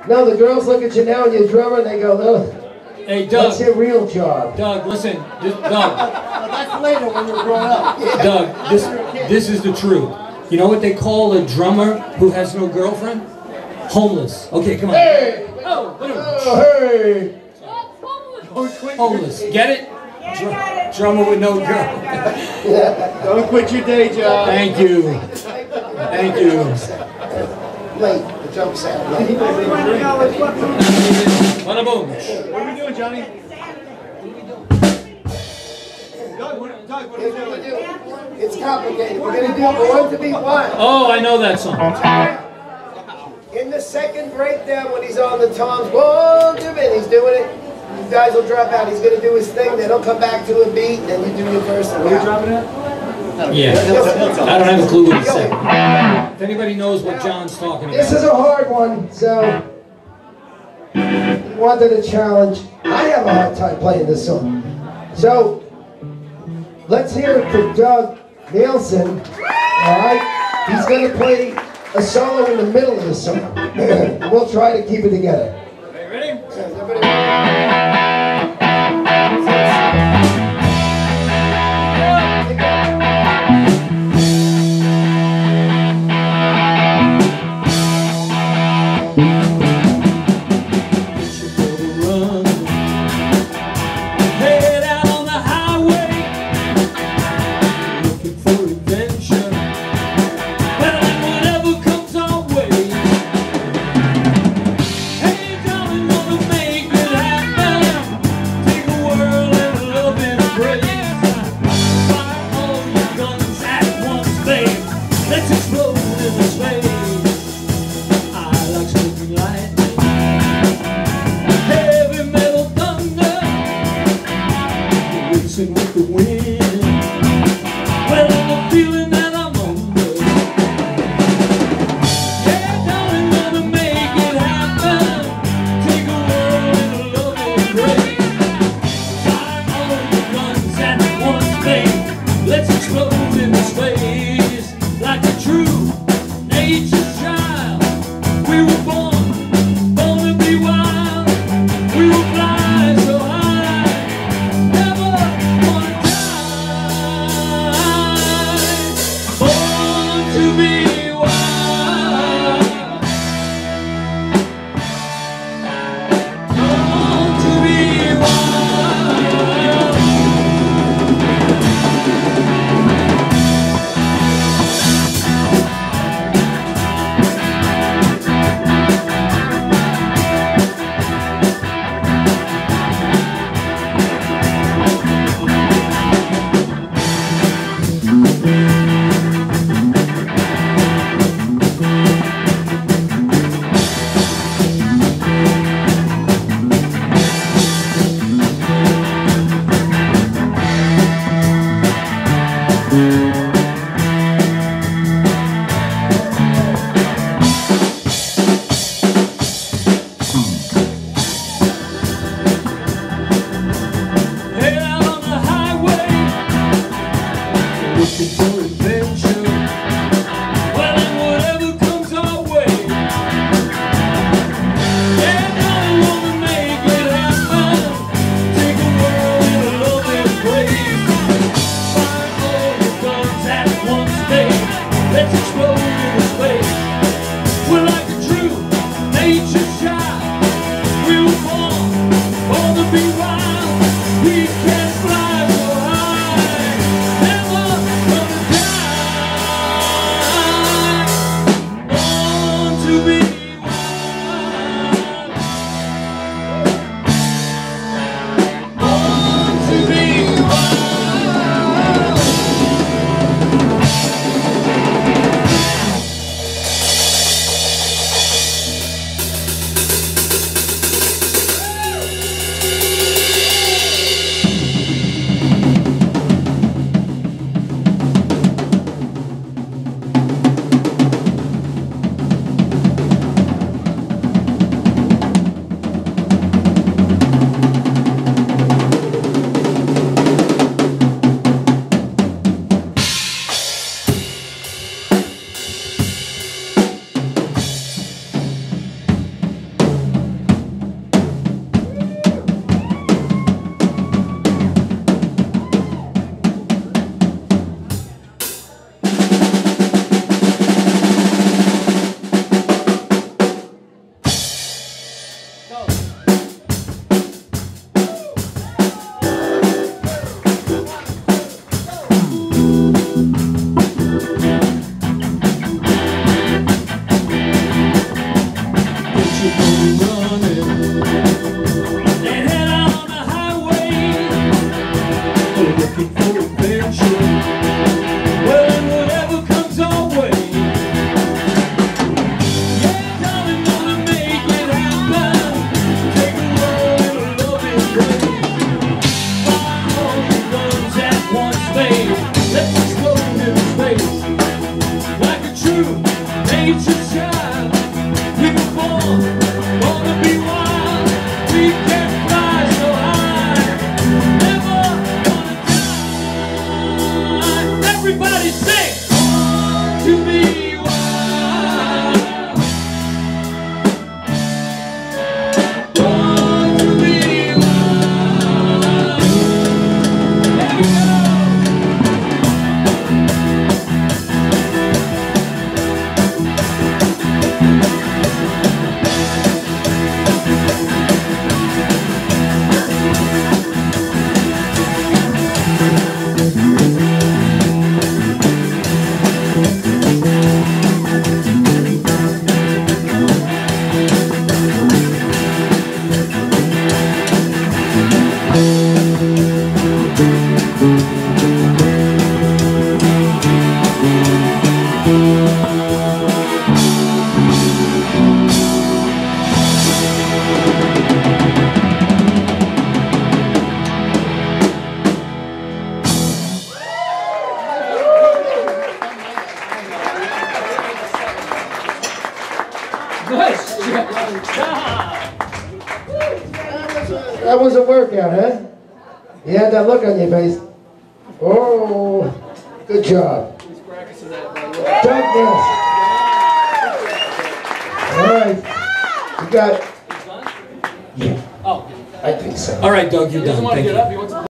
No, the girls look at you now and you're drummer and they go, ugh. Hey, Doug. What's your real job? Doug, listen. Doug. That's later when you're grown up. Doug, this is the truth. You know what they call a drummer who has no girlfriend? Homeless. Okay, come on. Hey! Oh, hey! homeless. Get it? Drummer with no girl. Don't quit your day job. Thank you. Thank you. Late. The jump sound. Late. Bada boom. What are we doing, Johnny? Doug, what are we doing? It's complicated. We're going to do Born to Be Wild. Oh, I know that song. In the second breakdown when he's on the toms, Born to Be, he's doing it. You guys will drop out. He's going to do his thing. Then he'll come back to a beat, and then you do your verse. Are we dropping out? Yeah. I don't have a clue what he said. If anybody knows what John's talking about. This is a hard one, so he wanted a challenge. I have a hard time playing this song. So let's hear it for Doug Nielsen. All right? He's going to play a solo in the middle of the song. We'll try to keep it together. Ready? Let's explode in this way. I like smoking like you go running and head out on the highway, looking for adventure. Well, and whatever comes our way, yeah, darling, gonna make it happen. Take a roll in a loving rain. Fire all the guns at once, babe. Let's explode into space like a true nature child. We were born to be wild. We can fly so high, never gonna die. Everybody sing, to be wild, born to be wild. Here we go. Nice job. That was a workout, huh? You had that look on your face. Oh, good job. Doug Nelson. All right. You got... Yeah. Oh. I think so. All right, Doug, you're done. Thank you.